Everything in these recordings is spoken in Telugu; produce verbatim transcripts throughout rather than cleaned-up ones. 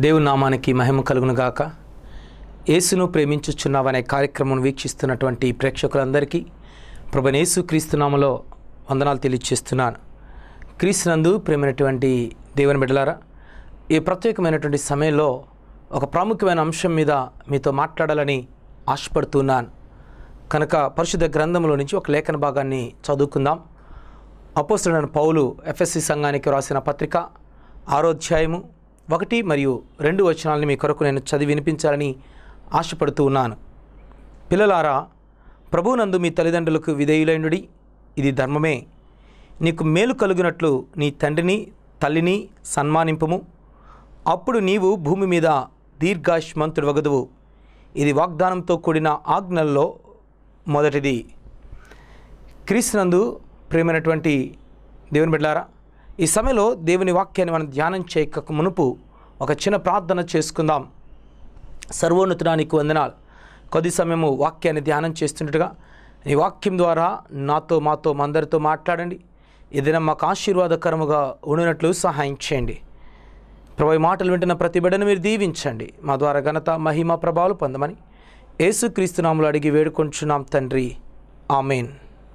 దేవుని నామానికి మహిమ కలుగును గాక. యేసును ప్రేమించుచున్నావనే కార్యక్రమం వీక్షిస్తున్నటువంటి ప్రేక్షకులందరికీ ప్రభువైన యేసు క్రీస్తు నామములో వందనాలు తెలియజేస్తున్నాను. క్రీస్తునందు ప్రేమైనటువంటి దేవుని బిడ్డలారా, ఈ ప్రత్యేకమైనటువంటి సమయంలో ఒక ప్రాముఖ్యమైన అంశం మీద మీతో మాట్లాడాలని ఆశపడుతున్నాను. కనుక పరిశుద్ధ గ్రంథంలో నుంచి ఒక లేఖన భాగాన్ని చదువుకుందాం. అపోస్తలుడైన పౌలు ఎఫెసీ సంఘానికి రాసిన పత్రిక ఆరో అధ్యాయము ఒకటి మరియు రెండు వచనాలని మీ కొరకు నేను చదివి వినిపించాలని ఆశపడుతూ ఉన్నాను. పిల్లలారా, ప్రభువునందు మీ తల్లిదండ్రులకు విధేయులైనడి, ఇది ధర్మమే. నీకు మేలు కలుగునట్లు నీ తండ్రిని తల్లిని సన్మానింపుము, అప్పుడు నీవు భూమి మీద దీర్ఘాయుష్మంతుడు వగదువు. ఇది వాగ్దానంతో కూడిన ఆజ్ఞల్లో మొదటిది. క్రీస్తునందు ప్రియమైనటువంటి దేవుని బిడ్డలారా, ఈ సమయంలో దేవుని వాక్యాన్ని మనం ధ్యానం చేయక మునుపు ఒక చిన్న ప్రార్థన చేసుకుందాం. సర్వోన్నతుడానికి వందనాలు. కొద్ది సమయము వాక్యాన్ని ధ్యానం చేస్తుండగా ఈ వాక్యం ద్వారా నాతో మాతో అందరితో మాట్లాడండి. ఏదైనా మాకు ఆశీర్వాదకరముగా ఉండినట్లు సహాయం చేయండి. ప్రభు, మాటలు వింటున్న ప్రతి బిడ్డను మీరు దీవించండి. మా ద్వారా ఘనత మహిమ ప్రభావాలు పొందమని యేసుక్రీస్తు నామములో అడిగి వేడుకొంచున్నాం తండ్రి, ఆమేన్.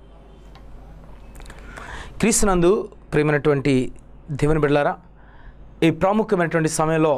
క్రీస్తునందు ప్రియమైనటువంటి దేవుని బిడ్డలారా, ఈ ప్రాముఖ్యమైనటువంటి సమయంలో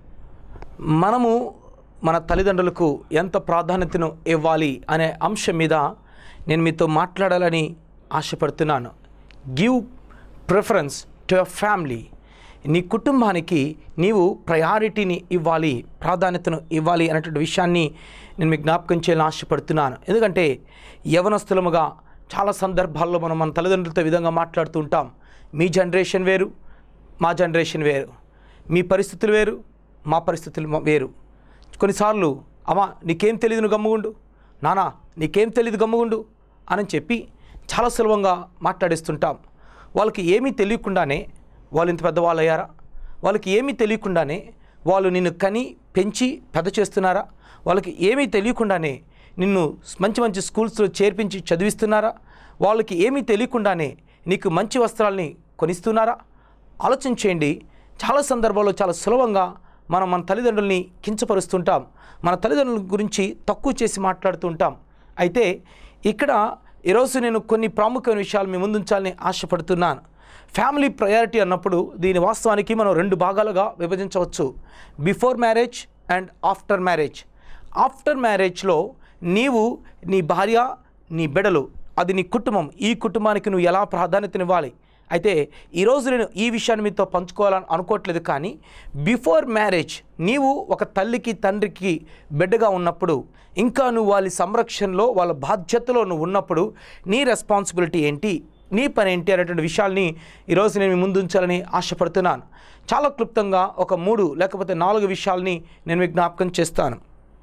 మనము మన తల్లిదండ్రులకు ఎంత ప్రాధాన్యతను ఇవ్వాలి అనే అంశం మీద నేను మీతో మాట్లాడాలని ఆశపడుతున్నాను. Give preference to your family. నీ కుటుంబానికి నీవు ప్రయారిటీని ఇవ్వాలి, ప్రాధాన్యతను ఇవ్వాలి అనేటువంటి విషయాన్ని నేను మీకు జ్ఞాపకం చేయాలని ఆశపడుతున్నాను. ఎందుకంటే యవనస్తులముగా చాలా సందర్భాల్లో మనం మన తల్లిదండ్రులతో విధంగా మాట్లాడుతూ ఉంటాం. మీ జనరేషన్ వేరు, మా జనరేషన్ వేరు. మీ పరిస్థితులు వేరు, మా పరిస్థితులు వేరు. కొన్నిసార్లు అమ్మా నీకేం తెలియదు నువ్వు గమ్ముగుండు, నానా నీకేం తెలియదు గమ్ముగుండు అని చెప్పి చాలా సులభంగా మాట్లాడిస్తుంటాం. వాళ్ళకి ఏమీ తెలియకుండానే వాళ్ళు ఇంత పెద్దవాళ్ళు అయ్యారా? వాళ్ళకి ఏమీ తెలియకుండానే వాళ్ళు నిన్ను కని పెంచి పెద్ద చేస్తున్నారా? వాళ్ళకి ఏమీ తెలియకుండానే నిన్ను మంచి మంచి స్కూల్స్లో చేర్పించి చదివిస్తున్నారా? వాళ్ళకి ఏమీ తెలియకుండానే నీకు మంచి వస్త్రాలని కొనిస్తున్నారా? ఆలోచన చేయండి. చాలా సందర్భాల్లో చాలా సులభంగా మనం మన తల్లిదండ్రుల్ని కించపరుస్తుంటాం, మన తల్లిదండ్రుల గురించి తక్కువ చేసి మాట్లాడుతుంటాం. అయితే ఇక్కడ ఈరోజు నేను కొన్ని ప్రాముఖ్యమైన విషయాలు మీ ముందుంచాలని ఆశపడుతున్నాను. ఫ్యామిలీ ప్రయారిటీ అన్నప్పుడు దీని వాస్తవానికి మనం రెండు భాగాలుగా విభజించవచ్చు. Before marriage and after marriage. After మ్యారేజ్లో నీవు, నీ భార్య, నీ బిడ్డలు, అది నీ కుటుంబం, ఈ కుటుంబానికి నువ్వు ఎలా ప్రాధాన్యతనివ్వాలి. అయితే ఈరోజు నేను ఈ విషయాన్ని మీతో పంచుకోవాలని అనుకోవట్లేదు. కానీ బిఫోర్ మ్యారేజ్ నీవు ఒక తల్లికి తండ్రికి బిడ్డగా ఉన్నప్పుడు, ఇంకా నువ్వు వాళ్ళ సంరక్షణలో వాళ్ళ బాధ్యతలో నువ్వు ఉన్నప్పుడు నీ రెస్పాన్సిబిలిటీ ఏంటి, నీ పని ఏంటి అనేటువంటి విషయాల్ని ఈరోజు నేను మీ ముందు ఉంచాలని ఆశపడుతున్నాను. చాలా క్లుప్తంగా ఒక మూడు లేకపోతే నాలుగు విషయాల్ని నేను మీకు జ్ఞాపకం చేస్తాను.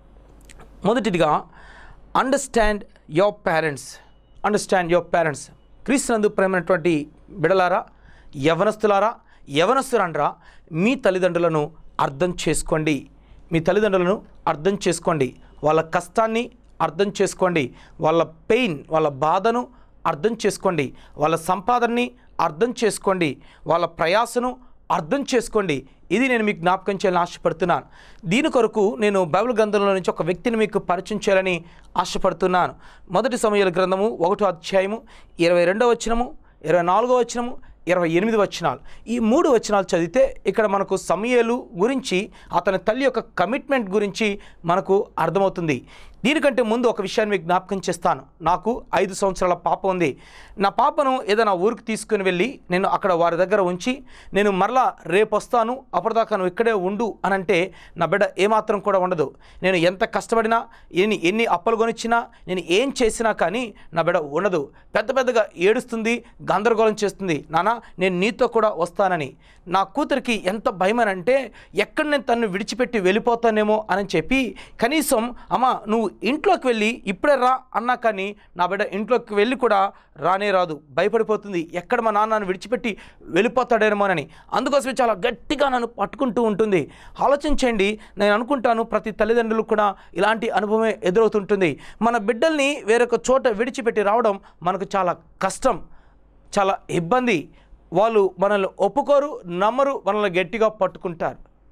మొదటిదిగా, understand your parents. Understand your parents. క్రీస్తునందు ప్రేమైనటువంటి బిడలారా, యవనస్తులారా, యవనస్తులండ్రా, మీ తల్లిదండ్రులను అర్థం చేసుకోండి. మీ తల్లిదండ్రులను అర్థం చేసుకోండి. వాళ్ళ కష్టాన్ని అర్థం చేసుకోండి. వాళ్ళ పెయిన్, వాళ్ళ బాధను అర్థం చేసుకోండి. వాళ్ళ సంపాదనని అర్థం చేసుకోండి. వాళ్ళ ప్రయాసను అర్థం చేసుకోండి. ఇది నేను మీకు జ్ఞాపకం చేయాలని ఆశపడుతున్నాను. దీని కొరకు నేను బైబిల్ గ్రంథంలో నుంచి ఒక వ్యక్తిని మీకు పరిచయం చేయాలని ఆశపడుతున్నాను. మొదటి సమూయేలు గ్రంథము ఒకటో అధ్యాయము ఇరవై రెండవ వచనము, ఇరవై నాలుగో వచనము, ఇరవై ఎనిమిది వచనాలు. ఈ మూడు వచనాలు చదివితే ఇక్కడ మనకు సమూయేలు గురించి, అతని తల్లి యొక్క కమిట్మెంట్ గురించి మనకు అర్థమవుతుంది. దీనికంటే ముందు ఒక విషయాన్ని మీకు జ్ఞాపకం చేస్తాను. నాకు ఐదు సంవత్సరాల పాప ఉంది. నా పాపను ఏదైనా ఊరికి తీసుకుని వెళ్ళి నేను అక్కడ వారి దగ్గర ఉంచి నేను మరలా రేపు వస్తాను, అప్పటిదాకా నువ్వు ఇక్కడే ఉండు అని అంటే నా బిడ్డ ఏమాత్రం కూడా ఉండదు. నేను ఎంత కష్టపడినా, ఎన్ని ఎన్ని అప్పలు కొనిచ్చినా, నేను ఏం చేసినా కానీ నా బిడ్డ ఉండదు. పెద్ద పెద్దగా ఏడుస్తుంది, గందరగోళం చేస్తుంది, నానా నేను నీతో కూడా వస్తానని. నా కూతురికి ఎంత భయం అని అంటే ఎక్కడ నేను తను విడిచిపెట్టి వెళ్ళిపోతానేమో అని చెప్పి కనీసం అమ్మ నువ్వు ఇంట్లోకి వెళ్ళి ఇప్పుడే రా అన్నా కానీ నా బిడ్డ ఇంట్లోకి వెళ్ళి కూడా రానే రాదు. భయపడిపోతుంది, ఎక్కడ మా నాన్నను విడిచిపెట్టి వెళ్ళిపోతాడేమోనని. అందుకోసమే చాలా గట్టిగా నన్ను పట్టుకుంటూ ఉంటుంది. ఆలోచించండి. నేను అనుకుంటాను ప్రతి తల్లిదండ్రులకు కూడా ఇలాంటి అనుభవమే ఎదురవుతుంటుంది. మన బిడ్డల్ని వేరొక చోట విడిచిపెట్టి రావడం మనకు చాలా కష్టం, చాలా ఇబ్బంది. వాళ్ళు మనల్ని ఒప్పుకోరు, నమ్మరు, మనల్ని గట్టిగా పట్టుకుంటారు.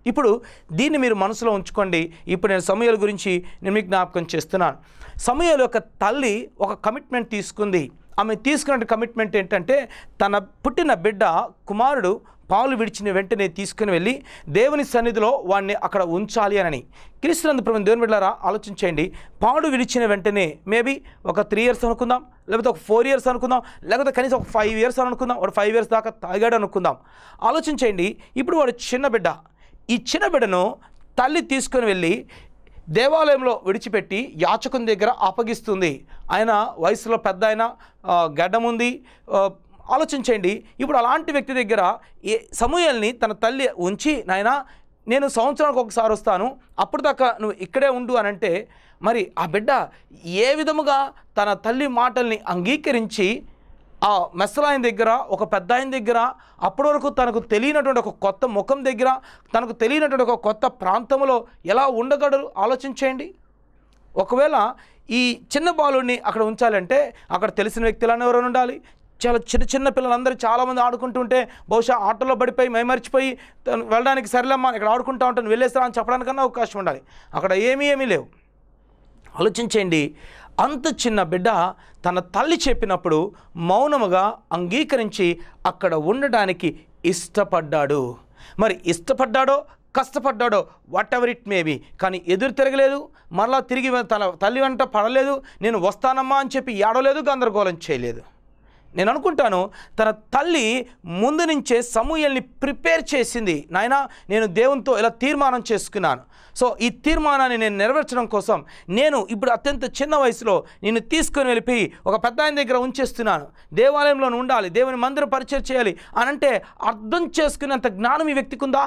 ఇప్పుడు దీన్ని మీరు మనసులో ఉంచుకోండి. ఇప్పుడు నేను సమూయేలు గురించి నేను మీకు జ్ఞాపకం చేస్తున్నాను. సమూయేలు యొక్క తల్లి ఒక కమిట్మెంట్ తీసుకుంది. ఆమె తీసుకున్న కమిట్మెంట్ ఏంటంటే తన పుట్టిన బిడ్డ కుమారుడు పాలు విడిచిన వెంటనే తీసుకుని వెళ్ళి దేవుని సన్నిధిలో వాడిని అక్కడ ఉంచాలి అని. క్రీస్తునందు ప్రేమ దేవుని బిడ్డలారా ఆలోచించండి. పాలు విడిచిన వెంటనే మేబీ ఒక త్రీ ఇయర్స్ అనుకుందాం, లేకపోతే ఒక ఫోర్ ఇయర్స్ అనుకుందాం, లేకపోతే కనీసం ఒక ఫైవ్ ఇయర్స్ అనుకుందాం. వాడు ఫైవ్ ఇయర్స్ దాకా తాగాడు అనుకుందాం. ఆలోచించండి. ఇప్పుడు వాడు చిన్న బిడ్డ. ఈ చిన్న బిడ్డను తల్లి తీసుకొని వెళ్ళి దేవాలయంలో విడిచిపెట్టి యాచకుని దగ్గర అప్పగిస్తుంది. ఆయన వయసులో పెద్ద ఆయన, గడ్డం ఉంది. ఆలోచించండి. ఇప్పుడు అలాంటి వ్యక్తి దగ్గర ఏ సమూయేలుని తన తల్లి ఉంచి, నాయనా నేను సంవత్సరానికి ఒకసారి వస్తాను, అప్పుడు దాకా నువ్వు ఇక్కడే ఉండు అని అంటే, మరి ఆ బిడ్డ ఏ విధముగా తన తల్లి మాటల్ని అంగీకరించి ఆ మెస్సలాయన దగ్గర, ఒక పెద్ద ఆయన దగ్గర, అప్పటి వరకు తనకు తెలియనటువంటి ఒక కొత్త ముఖం దగ్గర, తనకు తెలియనటువంటి ఒక కొత్త ప్రాంతంలో ఎలా ఉండగలరు ఆలోచించేయండి. ఒకవేళ ఈ చిన్న బాలుడిని అక్కడ ఉంచాలంటే అక్కడ తెలిసిన వ్యక్తులన్నీ ఎవరైనా ఉండాలి. చాలా చిన్న చిన్న పిల్లలందరూ చాలామంది ఆడుకుంటుంటే బహుశా ఆటలో పడిపోయి మైమరిచిపోయి వెళ్ళడానికి సరేలేమ్మా ఇక్కడ ఆడుకుంటా ఉంటాను వెళ్ళేస్తారా అని చెప్పడానికన్నా అవకాశం ఉండాలి. అక్కడ ఏమీ ఏమీ లేవు. ఆలోచించండి. అంత చిన్న బిడ్డ తన తల్లి చెప్పినప్పుడు మౌనముగా అంగీకరించి అక్కడ ఉండడానికి ఇష్టపడ్డాడు. మరి ఇష్టపడ్డాడో కష్టపడ్డాడో వాట్ ఎవర్ ఇట్ మేబీ, కానీ ఎదురు తిరగలేదు, మరలా తిరిగి తన తల్లి వెంట పడలేదు, నేను వస్తానమ్మా అని చెప్పి ఏడలేదు, గందరగోళం చేయలేదు. నేను అనుకుంటాను తన తల్లి ముందు నుంచే సమూయేలుని ప్రిపేర్ చేసింది. నాయనా నేను దేవునితో ఇలా తీర్మానం చేసుకున్నాను, సో ఈ తీర్మానాన్ని నేను నెరవేర్చడం కోసం నేను ఇప్పుడు అత్యంత చిన్న వయసులో నిన్ను తీసుకొని వెళ్ళిపోయి ఒక పెద్ద ఆయన దగ్గర ఉంచేస్తున్నాను, దేవాలయంలో ఉండాలి, దేవుని మందిరం పరిచయం చేయాలి అని అంటే అర్థం చేసుకునేంత జ్ఞానం ఈ వ్యక్తికి ఉందా?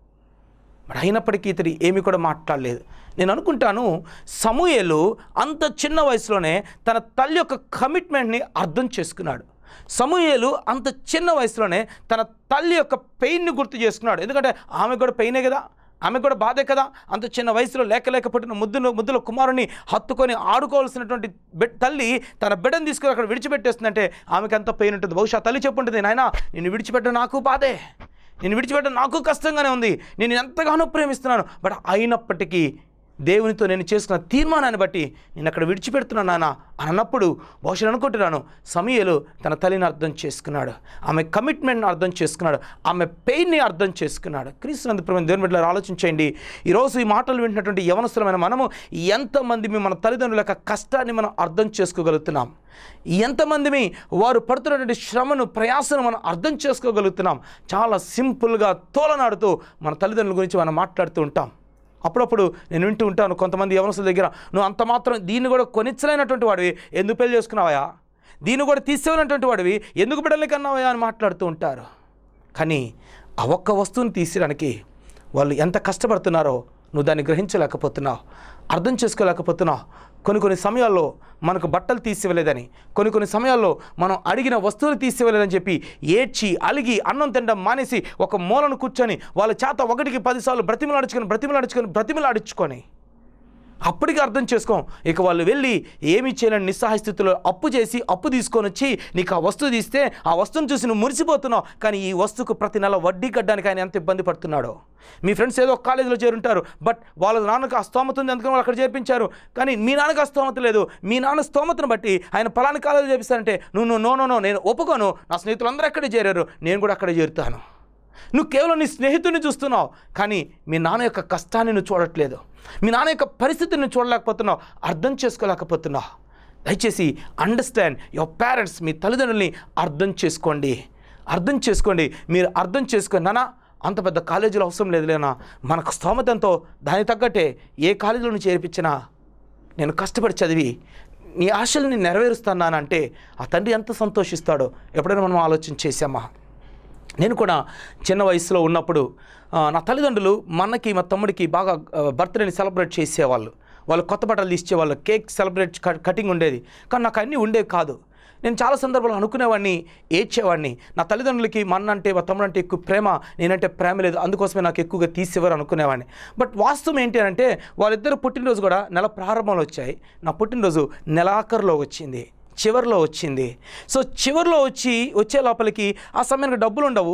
మరి అయినప్పటికీ ఇతడు ఏమీ కూడా మాట్లాడలేదు. నేను అనుకుంటాను సమూయేలు అంత చిన్న వయసులోనే తన తల్లి యొక్క కమిట్మెంట్ని అర్థం చేసుకున్నాడు. సమూయేలు అంత చిన్న వయసులోనే తన తల్లి యొక్క పెయిన్ని గుర్తు చేసుకున్నాడు. ఎందుకంటే ఆమె కూడా పెయినే కదా, ఆమె కూడా బాధే కదా. అంత చిన్న వయసులో లేక లేక పుట్టిన ముద్దును ముద్దుల కుమారుని హత్తుకొని ఆడుకోవాల్సినటువంటి బిడ్ తల్లి తన బిడ్డను తీసుకొని అక్కడ విడిచిపెట్టేస్తుందంటే ఆమెకు అంత పెయిన్ ఉంటుంది. బహుశా తల్లి చెప్పుంటుంది, నాయనా నిన్ను విడిచిపెట్టడం నాకు బాధే, నేను విడిచిపెట్టడం నాకు కష్టంగానే ఉంది, నేను ఎంతగానో ప్రేమిస్తున్నాను, బట్ అయినప్పటికీ దేవునితో నేను చేసుకున్న తీర్మానాన్ని బట్టి నేను అక్కడ విడిచిపెడుతున్నాను నాన్న అని అన్నప్పుడు బహుశా అనుకుంటున్నాను సమూయేలు తన తల్లిని అర్థం చేసుకున్నాడు, ఆమె కమిట్మెంట్ని అర్థం చేసుకున్నాడు, ఆమె పెయిన్ని అర్థం చేసుకున్నాడు. క్రీస్తునందు ప్రియమైన దేవుని బిడ్డలారా ఆలోచించండి. ఈరోజు ఈ మాటలు వింటున్నటువంటి యవనస్తులమైన మనము ఎంతమంది మన తల్లిదండ్రుల యొక్క కష్టాన్ని మనం అర్థం చేసుకోగలుగుతున్నాం? ఎంతమంది వారు పడుతున్నటువంటి శ్రమను ప్రయాసను మనం అర్థం చేసుకోగలుగుతున్నాం? చాలా సింపుల్గా తోలనాడుతూ మన తల్లిదండ్రుల గురించి మనం మాట్లాడుతూ ఉంటాం. అప్పుడప్పుడు నేను వింటూ ఉంటాను కొంతమంది యవనస్తుల దగ్గర, నువ్వు అంత మాత్రం దీన్ని కూడా కొనిచ్చలేనటువంటి వాడివి ఎందుకు పెళ్లి చేసుకున్నావా, దీన్ని కూడా తీసేవనటువంటి వాడివి ఎందుకు బిడ్డలకి అన్నావా అని మాట్లాడుతూ ఉంటారు. కానీ ఆ ఒక్క వస్తువుని తీసేయడానికి వాళ్ళు ఎంత కష్టపడుతున్నారో నువ్వు దాన్ని గ్రహించలేకపోతున్నావు, అర్థం చేసుకోలేకపోతున్నావు. కొన్ని కొన్ని సమయాల్లో మనకు బట్టలు తీసివ్వలేదని, కొన్ని కొన్ని సమయాల్లో మనం అడిగిన వస్తువులు తీసివ్వలేదని చెప్పి ఏడ్చి అలిగి అన్నం తినడం మానేసి ఒక మూలను కూర్చొని వాళ్ళ చేత ఒకటికి పదిసార్లు బ్రతిమలు అడుచుకొని బ్రతిమలు అడుచుకొని బ్రతిమలు అడుచుకొని అప్పటికి అర్థం చేసుకోం. ఇక వాళ్ళు వెళ్ళి ఏమి చేయలేని నిస్సహాయ స్థితిలో అప్పు చేసి అప్పు తీసుకొని వచ్చి నీకు ఆ వస్తువు తీస్తే ఆ వస్తువును చూసి నువ్వు మురిసిపోతున్నావు, కానీ ఈ వస్తువుకు ప్రతి నెల వడ్డీ కట్టడానికి ఆయన ఎంత ఇబ్బంది పడుతున్నాడో. మీ ఫ్రెండ్స్ ఏదో ఒక కాలేజీలో చేరుంటారు, బట్ వాళ్ళ నాన్నకు ఆ స్తోమత ఉంది అందుకని వాళ్ళు అక్కడ చేర్పించారు, కానీ మీ నాన్నకు ఆ స్తోమత లేదు. మీ నాన్న స్తోమతను బట్టి ఆయన పలానా కాలేజీలో చేపిస్తానంటే నువ్వు నో నో నో నేను ఒప్పుకోను, నా స్నేహితులందరూ అక్కడే చేరారు, నేను కూడా అక్కడే చేరుతాను. నువ్వు కేవలం నీ స్నేహితుడిని చూస్తున్నావు, కానీ మీ నాన్న యొక్క కష్టాన్ని నువ్వు చూడట్లేదు, మీ నాన్న యొక్క పరిస్థితిని చూడలేకపోతున్నావు, అర్థం చేసుకోలేకపోతున్నావు. దయచేసి అండర్స్టాండ్ యువర్ పేరెంట్స్. మీ తల్లిదండ్రుల్ని అర్థం చేసుకోండి, అర్థం చేసుకోండి. మీరు అర్థం చేసుకోండి, నాన్న అంత పెద్ద కాలేజీలో అవసరం లేదు లేనా, మనకు స్తోమతంతో దానికి తగ్గట్టే ఏ కాలేజీలో చేర్పించినా నేను కష్టపడి చదివి నీ ఆశల్ని నెరవేరుస్తానంటే ఆ తండ్రి ఎంత సంతోషిస్తాడో ఎప్పుడైనా మనం ఆలోచన చేసామా? నేను కూడా చిన్న వయసులో ఉన్నప్పుడు నా తల్లిదండ్రులు మా అన్నకి మా తమ్ముడికి బాగా బర్త్డేని సెలబ్రేట్ చేసేవాళ్ళు. వాళ్ళు కొత్త బట్టలు తీసేవాళ్ళు, కేక్ సెలబ్రేట్ కటింగ్ ఉండేది, కానీ నాకు అన్నీ ఉండేవి కాదు. నేను చాలా సందర్భాలు అనుకునేవాడిని, ఏడ్చేవాడిని. నా తల్లిదండ్రులకి మా అన్న అంటే మా తమ్ముడు అంటే ఎక్కువ ప్రేమ, నేనంటే ప్రేమ లేదు, అందుకోసమే నాకు ఎక్కువగా తీసేవారు అనుకునేవాడిని. బట్ వాస్తవం ఏంటి అంటే వాళ్ళిద్దరు పుట్టినరోజు కూడా నెల ప్రారంభంలో వచ్చాయి, నా పుట్టినరోజు నెలాఖరులో వచ్చింది, చివరిలో వచ్చింది. సో చివరిలో వచ్చి వచ్చే లోపలికి ఆ సమయానికి డబ్బులు ఉండవు,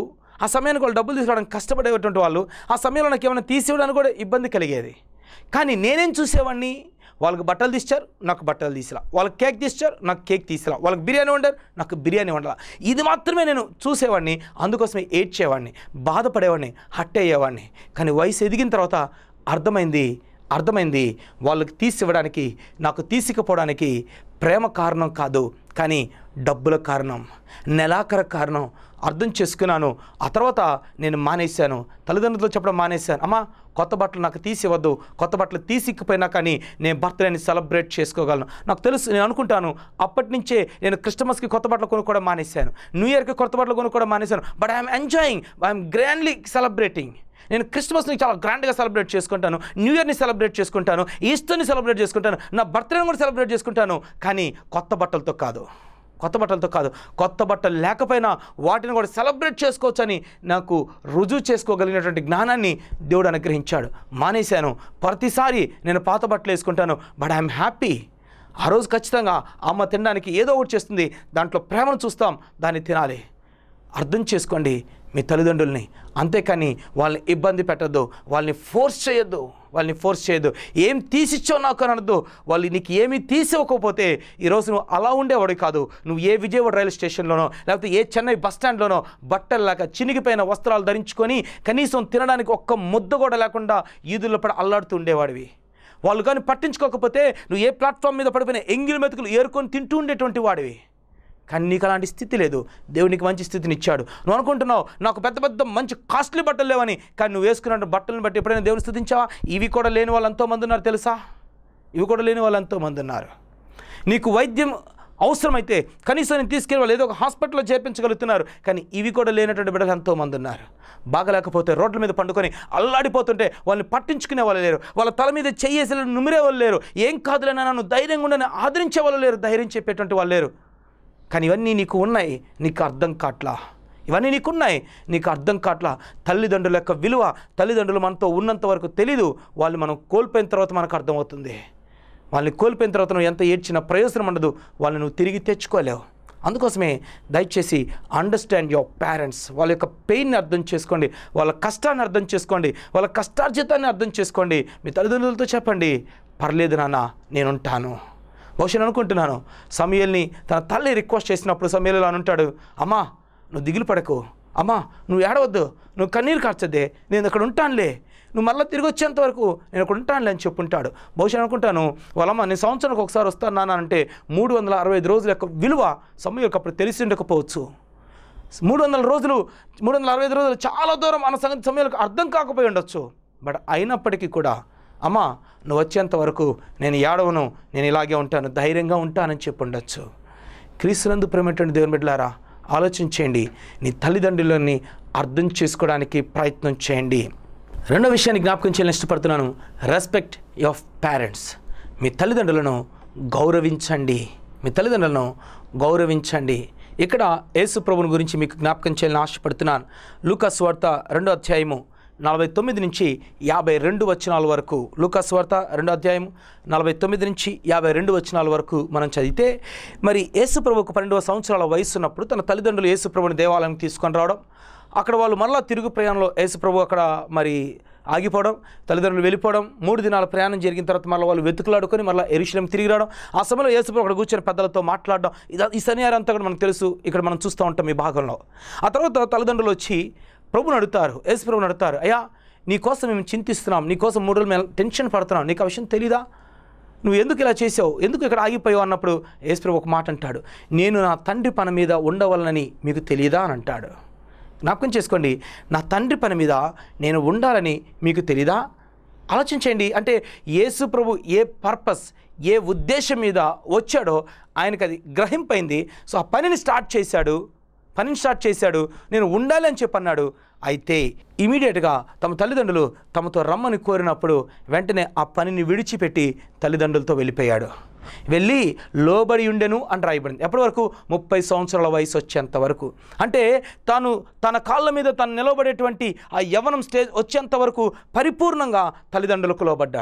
ఆ సమయానికి వాళ్ళు డబ్బులు తీసుకోవడానికి కష్టపడేటువంటి వాళ్ళు, ఆ సమయంలో నాకు ఏమైనా తీసివ్వడానికి కూడా ఇబ్బంది కలిగేది. కానీ నేనేం చూసేవాడిని, వాళ్ళకి బట్టలు తీస్తారు, నాకు బట్టలు తీసిరా, వాళ్ళకి కేక్ తీస్తారు, నాకు కేక్ తీసిరా, వాళ్ళకి బిర్యానీ వండారు, నాకు బిర్యానీ వండాల. ఇది మాత్రమే నేను చూసేవాడిని. అందుకోసమే ఏడ్చేవాడిని, బాధపడేవాడిని, హట్ అయ్యేవాడిని. కానీ వయసు ఎదిగిన తర్వాత అర్థమైంది అర్థమైంది వాళ్ళకి తీసివ్వడానికి, నాకు తీసికపోవడానికి ప్రేమ కారణం కాదు, కానీ డబ్బుల కారణం, నెలాఖరు కారణం అర్థం చేసుకున్నాను. ఆ తర్వాత నేను మానేశాను, తల్లిదండ్రులతో చెప్పడం మానేశాను. అమ్మా కొత్త బట్టలు నాకు తీసివద్దు, కొత్త బట్టలు తీసికపోయినా కానీ నేను బర్త్డేని సెలబ్రేట్ చేసుకోగలను. నాకు తెలుసు, నేను అనుకుంటాను అప్పటి నుంచే నేను క్రిస్టమస్కి కొత్త బట్టలు కొనుక్కోవడం మానేశాను, న్యూ ఇయర్కి కొత్త బట్టలు కొనుక్కోవడం మానేశాను. But I'm enjoying, I'm grandly celebrating. నేను క్రిస్మస్ని చాలా గ్రాండ్గా సెలబ్రేట్ చేసుకుంటాను, న్యూ ఇయర్ని సెలబ్రేట్ చేసుకుంటాను, ఈస్టర్ని సెలబ్రేట్ చేసుకుంటాను, నా బర్త్డేని కూడా సెలబ్రేట్ చేసుకుంటాను. కానీ కొత్త బట్టలతో కాదు, కొత్త బట్టలతో కాదు. కొత్త బట్టలు లేకపోయినా వాటిని కూడా సెలబ్రేట్ చేసుకోవచ్చని నాకు రుజువు చేసుకోగలిగినటువంటి జ్ఞానాన్ని దేవుడు అనుగ్రహించాడు. మానేశాను. ప్రతిసారి నేను పాత బట్టలు వేసుకుంటాను, బట్ ఐఎమ్ హ్యాపీ. ఆ రోజు ఖచ్చితంగా అమ్మ తినడానికి ఏదో ఒకటి చేస్తుంది, దాంట్లో ప్రేమను చూస్తాం, దాన్ని తినాలి. అర్థం చేసుకోండి మీ తల్లిదండ్రుల్ని, అంతేకాని వాళ్ళని ఇబ్బంది పెట్టద్దు, వాళ్ళని ఫోర్స్ చేయొద్దు, వాళ్ళని ఫోర్స్ చేయొద్దు. ఏం తీసిచ్చావు నాకు అని అనద్దు. వాళ్ళు నీకు ఏమీ తీసివ్వకపోతే ఈరోజు నువ్వు అలా ఉండేవాడు కాదు. నువ్వు ఏ విజయవాడ రైల్వే స్టేషన్లోనో లేకపోతే ఏ చెన్నై బస్ స్టాండ్లోనో బట్టల్లాగా చినిగిపోయిన వస్త్రాలు ధరించుకొని కనీసం తినడానికి ఒక్క ముద్ద కూడా లేకుండా ఈదుల్లో పడి అల్లాడుతూ ఉండేవాడివి. వాళ్ళు కానీ పట్టించుకోకపోతే నువ్వు ఏ ప్లాట్ఫామ్ మీద పడిపోయిన ఎంగిలి మెతుకులు ఏరుకొని తింటూ ఉండేటువంటి వాడివి. కానీ నీకు అలాంటి స్థితి లేదు. దేవుడు నీకు మంచి స్థితిని ఇచ్చాడు. నువ్వు అనుకుంటున్నావు నాకు పెద్ద పెద్ద మంచి కాస్ట్లీ బట్టలు లేవని, కానీ నువ్వు వేసుకున్న బట్టలను బట్టి ఎప్పుడైనా దేవుని స్తుతించావా? ఇవి కూడా లేని వాళ్ళు ఎంతోమంది ఉన్నారు తెలుసా? ఇవి కూడా లేని వాళ్ళు ఎంతోమంది ఉన్నారు. నీకు వైద్యం అవసరమైతే కనీసం నేను తీసుకెళ్ళి వాళ్ళు ఏదో ఒక హాస్పిటల్లో చేర్పించగలుగుతున్నారు, కానీ ఇవి కూడా లేనటువంటి బిడ్డలు ఎంతోమంది ఉన్నారు. బాగలేకపోతే రోడ్ల మీద పండుకొని అల్లాడిపోతుంటే వాళ్ళని పట్టించుకునే వాళ్ళు లేరు, వాళ్ళ తల మీద చెయ్యేసి నుమిరే వాళ్ళు లేరు, ఏం కాదులేనా నన్ను ధైర్యంగా ఉండని ఆదరించే వాళ్ళు లేరు, ధైర్యం చెప్పేటువంటి వాళ్ళు లేరు. కానీ ఇవన్నీ నీకు ఉన్నాయి, నీకు అర్థం కాట్లా. ఇవన్నీ నీకున్నాయి, నీకు అర్థం కాట్లా. తల్లిదండ్రుల యొక్క విలువ తల్లిదండ్రులు మనతో ఉన్నంత వరకు తెలీదు. వాళ్ళు మనం కోల్పోయిన తర్వాత మనకు అర్థమవుతుంది. వాళ్ళని కోల్పోయిన తర్వాత నువ్వు ఎంత ఏడ్చినా ప్రయోజనం ఉండదు, వాళ్ళని నువ్వు తిరిగి తెచ్చుకోలేవు. అందుకోసమే దయచేసి అండర్స్టాండ్ యువర్ పేరెంట్స్. వాళ్ళ యొక్క పెయిన్ని అర్థం చేసుకోండి, వాళ్ళ కష్టాన్ని అర్థం చేసుకోండి, వాళ్ళ కష్టార్జితాన్ని అర్థం చేసుకోండి. మీ తల్లిదండ్రులతో చెప్పండి, పర్లేదు నాన్న నేనుంటాను. బహుశా అనుకుంటున్నాను సమూయేలుని తన తల్లి రిక్వెస్ట్ చేసినప్పుడు సమూయేలు అని ఉంటాడు, అమ్మా నువ్వు దిగులు పడకు, అమ్మా నువ్వు ఏడవద్దు, నువ్వు కన్నీరు కార్చద్దే, నేను అక్కడ ఉంటానులే, నువ్వు మళ్ళీ తిరిగి వచ్చేంత వరకు నేను అక్కడ ఉంటానులే అని చెప్పుంటాడు. బహుశా అనుకుంటాను వాళ్ళమ్మ నేను సంవత్సరానికి ఒకసారి వస్తాను నాన్న అంటే మూడు వందల అరవై ఐదు రోజుల యొక్క విలువ సమూయేలుకు అప్పుడు తెలిసి ఉండకపోవచ్చు. మూడు వందల రోజులు మూడు వందల అరవై ఐదు రోజులు చాలా దూరం అన్న సంగతి సమూయేలుకు అర్థం కాకపోయి ఉండొచ్చు. బట్ అయినప్పటికీ కూడా అమ్మా నువ్వు వచ్చేంత వరకు నేను ఏడవను, నేను ఇలాగే ఉంటాను, ధైర్యంగా ఉంటానని చెప్పి ఉండొచ్చు. క్రీస్తునందు ప్రేమటువంటి దేవుని బిడ్డలారా ఆలోచించేయండి, నీ తల్లిదండ్రులని అర్థం చేసుకోవడానికి ప్రయత్నం చేయండి. రెండో విషయాన్ని జ్ఞాపకం చేయాలని ఇష్టపడుతున్నాను, రెస్పెక్ట్ యువర్ పేరెంట్స్. మీ తల్లిదండ్రులను గౌరవించండి, మీ తల్లిదండ్రులను గౌరవించండి. ఇక్కడ యేసు ప్రభువుని గురించి మీకు జ్ఞాపకం చేయాలని ఆశపడుతున్నాను. లూకా సువార్త రెండో అధ్యాయము నలభై తొమ్మిది నుంచి యాభై రెండు వచనాల వరకు, లూకా సువార్త రెండో అధ్యాయం నలభై తొమ్మిది నుంచి యాభై రెండు వచనాల వరకు మనం చదివితే, మరి యేసు ప్రభువుకు పన్నెండవ సంవత్సరాల వయసు ఉన్నప్పుడు తన తల్లిదండ్రులు యేసు ప్రభువుని దేవాలయం తీసుకొని రావడం, అక్కడ వాళ్ళు మళ్ళీ తిరుగు ప్రయాణంలో యేసు ప్రభు అక్కడ మరి ఆగిపోవడం, తల్లిదండ్రులు వెళ్ళిపోవడం, మూడు దినాల ప్రయాణం జరిగిన తర్వాత మళ్ళీ వాళ్ళు వెతుకులాడుకొని మళ్ళీ యెరూషలేము తిరిగి రావడం, ఆ సమయంలో యేసు ప్రభు అక్కడ కూర్చొని పెద్దలతో మాట్లాడడం, ఇది ఈ సన్నిహారం అంతా కూడా మనకు తెలుసు, ఇక్కడ మనం చూస్తూ ఉంటాం ఈ భాగంలో. ఆ తర్వాత తల్లిదండ్రులు వచ్చి ప్రభుని అడుగుతారు, యేసు ప్రభుని అడుగుతారు, అయ్యా నీకోసం మేము చింతిస్తున్నాం, నీకోసం మూడు రోజులు మేము టెన్షన్ పడుతున్నాం, నీకు ఆ విషయం తెలీదా? నువ్వు ఎందుకు ఇలా చేసావు, ఎందుకు ఇక్కడ ఆగిపోయావు అన్నప్పుడు యేసు ప్రభు ఒక మాట అంటాడు, నేను నా తండ్రి పని మీద ఉండవలనని మీకు తెలియదా అని అంటాడు. జ్ఞాపకం చేసుకోండి, నా తండ్రి పని మీద నేను ఉండాలని మీకు తెలీదా? ఆలోచించండి. అంటే యేసు ప్రభు ఏ పర్పస్ ఏ ఉద్దేశం మీద వచ్చాడో ఆయనకు అది గ్రహింపైంది. సో ఆ పనిని స్టార్ట్ చేశాడు పనిని స్టార్ట్ చేశాడు నేను ఉండాలి అని చెప్పన్నాడు. అయితే ఇమీడియట్గా తమ తల్లిదండ్రులు తమతో రమ్మని కోరినప్పుడు వెంటనే ఆ పనిని విడిచిపెట్టి తల్లిదండ్రులతో వెళ్ళిపోయాడు. వెళ్ళి లోబడి ఉండెను అని రాయబడింది. ఎప్పటి వరకు? ముప్పై సంవత్సరాల వయసు వచ్చేంత వరకు. అంటే తాను తన కాళ్ళ మీద తను నిలబడేటువంటి ఆ యవ్వనం స్టేజ్ వచ్చేంత వరకు పరిపూర్ణంగా తల్లిదండ్రులకు లోబడ్డాడు,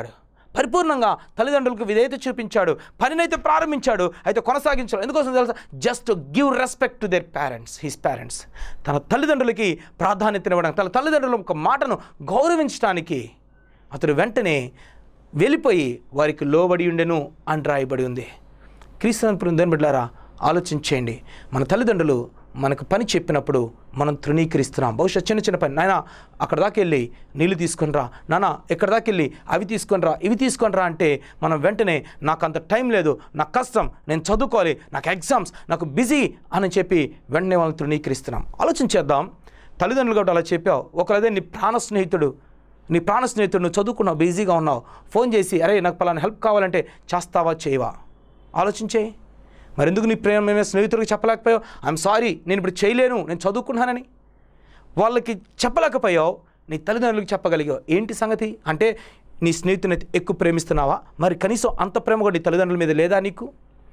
పరిపూర్ణంగా తల్లిదండ్రులకు విధేయత చూపించాడు, పనినైతే ప్రారంభించాడు, అయితే కొనసాగించాడు. ఎందుకోసం తెలుసా? Just give respect to their parents, his parents. తన తల్లిదండ్రులకి ప్రాధాన్యతనివ్వడానికి, తన తల్లిదండ్రుల ఒక మాటను గౌరవించడానికి అతడు వెంటనే వెళ్ళిపోయి వారికి లోబడి ఉండెను అని రాయబడి ఉంది. క్రీస్తునందు దేవుని బిడ్డలారా, ఆలోచించేయండి. మన తల్లిదండ్రులు మనకు పని చెప్పినప్పుడు మనం తృణీకరిస్తున్నాం. బహుశా చిన్న చిన్న పని, నాయన అక్కడ దాకా వెళ్ళి నీళ్ళు తీసుకొని రా, నాన్న ఎక్కడ దాకా వెళ్ళి అవి తీసుకొని రా, ఇవి తీసుకొని రా అంటే మనం వెంటనే నాకు అంత టైం లేదు, నాకు కష్టం, నేను చదువుకోవాలి, నాకు ఎగ్జామ్స్, నాకు బిజీ అని చెప్పి వెంటనే వాళ్ళని తృణీకరిస్తున్నాం. ఆలోచించేద్దాం. తల్లిదండ్రులు కాబట్టి అలా చెప్పావు. ఒకవేళ నీ ప్రాణ స్నేహితుడు నీ ప్రాణ స్నేహితుడు నువ్వు చదువుకున్నావు, బిజీగా ఉన్నావు, ఫోన్ చేసి అరే నాకు పలానా హెల్ప్ కావాలంటే చేస్తావా చేయవా? ఆలోచించే. మరి ఎందుకు నీ ప్రేమ స్నేహితుడికి చెప్పలేకపోయావు? ఐఎమ్ సారీ, నేను ఇప్పుడు చేయలేను, నేను చదువుకున్నానని వాళ్ళకి చెప్పలేకపోయావు, నీ తల్లిదండ్రులకు చెప్పగలిగావు. ఏంటి సంగతి అంటే నీ స్నేహితుని ఎక్కువ ప్రేమిస్తున్నావా? మరి కనీసం అంత ప్రేమ కూడా నీ తల్లిదండ్రుల మీద లేదా? నీకు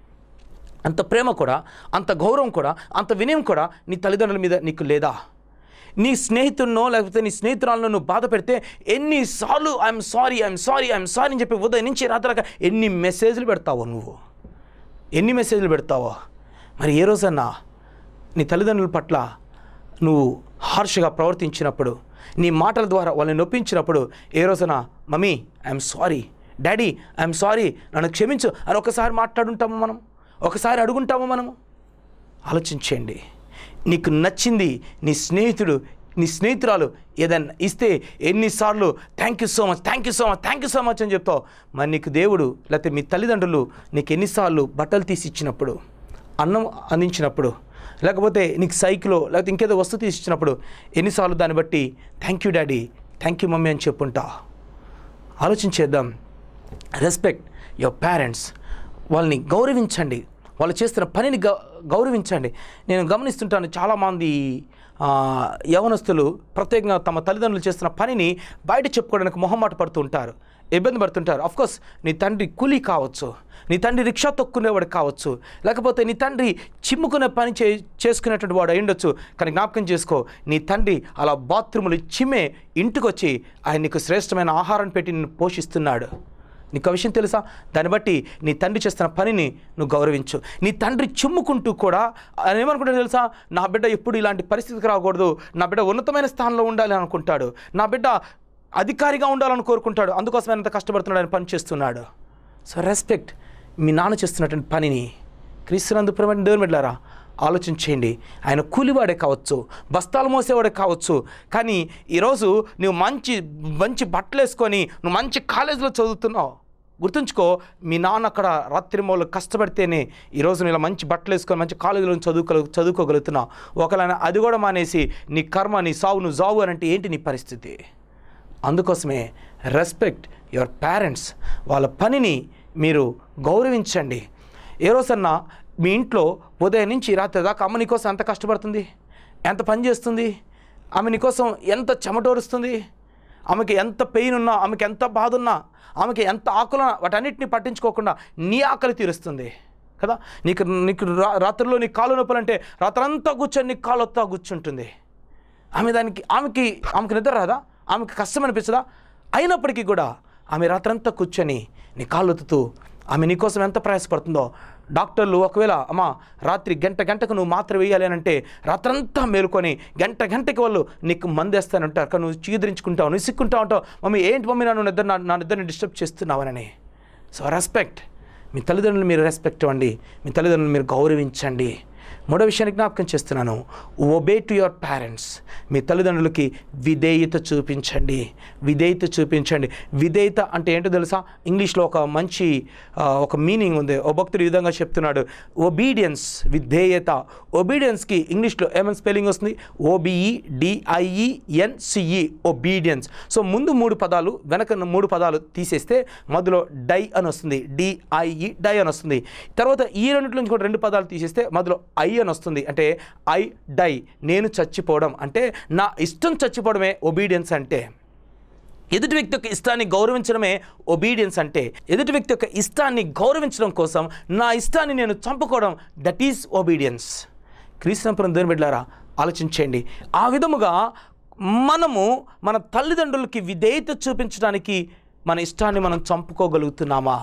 అంత ప్రేమ కూడా, అంత గౌరవం కూడా, అంత వినయం కూడా నీ తల్లిదండ్రుల మీద నీకు లేదా? నీ స్నేహితున్నో లేకపోతే నీ స్నేహితురాలను నువ్వు బాధ పెడితే ఎన్నిసార్లు I'm sorry I'm sorry I'm sorry అని చెప్పి ఉదయం నుంచి రాత్రి ఎన్ని మెసేజ్లు పెడతావో నువ్వు, ఎన్ని మెసేజ్లు పెడతావో. మరి ఏ రోజన్నా నీ తల్లిదండ్రుల పట్ల నువ్వు హార్ష్గా ప్రవర్తించినప్పుడు, నీ మాటల ద్వారా వాళ్ళని నొప్పించినప్పుడు ఏ రోజున mummy I'm sorry, daddy I'm sorry, నన్ను క్షమించు అని ఒకసారి మాట్లాడుంటాము మనం, ఒకసారి అడుగుంటాము మనము? ఆలోచించండి. నీకు నచ్చింది నీ స్నేహితుడు నీ స్నేహితురాలు ఏదైనా ఇస్తే ఎన్నిసార్లు thank you so much thank you so much thank you so much అని చెప్తావు. మరి నీకు దేవుడు లేకపోతే మీ తల్లిదండ్రులు నీకు ఎన్నిసార్లు బట్టలు తీసి ఇచ్చినప్పుడు, అన్నం అందించినప్పుడు, లేకపోతే నీకు సైకిలో లేకపోతే ఇంకేదో వస్తువు తీసి ఇచ్చినప్పుడు ఎన్నిసార్లు దాన్ని బట్టి thank you daddy thank you mummy అని చెప్పుంటా? ఆలోచించేద్దాం. Respect your parents. వాళ్ళని గౌరవించండి, వాళ్ళు చేస్తున్న పనిని గౌ గౌరవించండి. నేను గమనిస్తుంటాను చాలామంది యవనస్తులు ప్రత్యేకంగా తమ తల్లిదండ్రులు చేస్తున్న పనిని బయట చెప్పుకోవడానికి మొహమాట పడుతూ ఉంటారు, ఇబ్బంది పడుతుంటారు. అఫ్కోర్స్ నీ తండ్రి కూలీ కావచ్చు, నీ తండ్రి రిక్షా తొక్కునేవాడు కావచ్చు, లేకపోతే నీ తండ్రి చిమ్ముకునే పని చే చేసుకునేటువంటి వాడు అయ్యుండొచ్చు. కానీ జ్ఞాపకం చేసుకో, నీ తండ్రి అలా బాత్రూములు చిమ్మే ఇంటికి వచ్చి ఆయన నీకు శ్రేష్టమైన ఆహారం పెట్టి నిన్ను పోషిస్తున్నాడు. నీకు ఆ విషయం తెలుసా? దాన్ని బట్టి నీ తండ్రి చేస్తున్న పనిని నువ్వు గౌరవించు. నీ తండ్రి చిమ్ముకుంటూ కూడా ఆయన ఏమనుకుంటాడు తెలుసా? నా బిడ్డ ఎప్పుడు ఇలాంటి పరిస్థితికి రాకూడదు, నా బిడ్డ ఉన్నతమైన స్థానంలో ఉండాలి అనుకుంటాడు, నా బిడ్డ అధికారిగా ఉండాలని కోరుకుంటాడు. అందుకోసం ఆయన ఎంత కష్టపడుతున్నాడు, ఆయన పని చేస్తున్నాడు. సో రెస్పెక్ట్ మీ నాన్న చేస్తున్నటువంటి పనిని. క్రీస్తునందు ప్రియమైన దేవుని బిడ్డలారా, ఆలోచించేయండి. ఆయన కూలివాడే కావచ్చు, బస్తాలు మోసేవాడే కావచ్చు, కానీ ఈరోజు నువ్వు మంచి మంచి బట్టలు వేసుకొని నువ్వు మంచి కాలేజీలో చదువుతున్నావు. గుర్తుంచుకో, మీ నాన్న అక్కడ రాత్రి మూలు కష్టపడితేనే ఈరోజు నువ్వు ఇలా మంచి బట్టలు వేసుకొని మంచి కాలేజీలో చదువుకో చదువుకోగలుగుతున్నావు. ఒకవేళ అది కూడా మానేసి నీ కర్మ నీ సావు నువ్వు జావు అని అంటే ఏంటి నీ పరిస్థితి? అందుకోసమే రెస్పెక్ట్ యువర్ పేరెంట్స్. వాళ్ళ పనిని మీరు గౌరవించండి. ఏ రోజన్నా మీ ఇంట్లో ఉదయం నుంచి రాత్రి దాకా అమ్మ నీకోసం ఎంత కష్టపడుతుంది, ఎంత పని చేస్తుంది, ఆమె నీకోసం ఎంత చెమటోరుస్తుంది, ఆమెకి ఎంత పెయిన్ ఉన్నా, ఆమెకి ఎంత బాధ ఉన్నా, ఆమెకి ఎంత ఆకలి, వాటన్నిటిని పట్టించుకోకుండా నీ ఆకలి తీరుస్తుంది కదా. నీకు నీకు రాత్రిలో నీ కాలు నొప్పులంటే రాత్రంతా కూర్చొని నీ కాలు వస్తా కూర్చుంటుంది. ఆమె దానికి ఆమెకి ఆమెకి నిద్ర రాదా? ఆమెకి కష్టం అనిపించదా? అయినప్పటికీ కూడా ఆమె రాత్రంతా కూర్చొని నీ కాళ్ళు ఒత్తుతూ ఆమె నీకోసం ఎంత ప్రయాసపడుతుందో. డాక్టర్లు ఒకవేళ అమ్మ రాత్రి గంట గంటకు నువ్వు మాత్ర వేయాలి అని అంటే రాత్రంతా మేలుకొని గంట గంటకి వాళ్ళు నీకు మందేస్తానంటారు. కానీ నువ్వు చీదరించుకుంటావు, నువ్వు సిక్కుంటా ఉంటావు, మమ్మీ ఏంటి మమ్మీ నన్ను నిద్ర నా నిద్రని డిస్టర్బ్ చేస్తున్నావనని. So respect. మీ తల్లిదండ్రులు మీరు రెస్పెక్ట్ ఇవ్వండి, మీ తల్లిదండ్రులు మీరు గౌరవించండి. మూడో విషయాన్ని జ్ఞాపకం చేస్తున్నాను, ఒబే టు యువర్ పేరెంట్స్. మీ తల్లిదండ్రులకి విధేయత చూపించండి, విధేయత చూపించండి. విధేయత అంటే ఏంటో తెలుసా? ఇంగ్లీష్లో ఒక మంచి ఒక మీనింగ్ ఉంది. ఓ భక్తుడు ఈ విధంగా చెప్తున్నాడు, ఒబీడియన్స్, విధేయత. ఒబీడియన్స్కి ఇంగ్లీష్లో ఏమైనా స్పెల్లింగ్ వస్తుంది? ఓబిఈ డిఐఈఎన్సిఈ, ఒబీడియన్స్. సో ముందు మూడు పదాలు వెనక మూడు పదాలు తీసేస్తే మధ్యలో డై అని వస్తుంది, డిఐఈ డై అని వస్తుంది. తర్వాత ఈ రెండింటి నుంచి కూడా రెండు పదాలు తీసేస్తే మధ్యలో ఐ అని వస్తుంది. అంటే ఐ డై, నేను చచ్చిపోవడం, అంటే నా ఇష్టం చచ్చిపోవడమే ఒబీడియన్స్. అంటే ఎదుటి వ్యక్తి యొక్క ఇష్టాన్ని గౌరవించడమే ఒబీడియన్స్. అంటే ఎదుటి వ్యక్తి యొక్క ఇష్టాన్ని గౌరవించడం కోసం నా ఇష్టాన్ని నేను చంపుకోవడం, దట్ ఈస్ ఒబీడియన్స్. క్రీస్తునందు దేవుని బిడ్డలారా, ఆలోచించండి. ఆ విధముగా మనము మన తల్లిదండ్రులకి విధేయత చూపించడానికి మన ఇష్టాన్ని మనం చంపుకోగలుగుతున్నామా?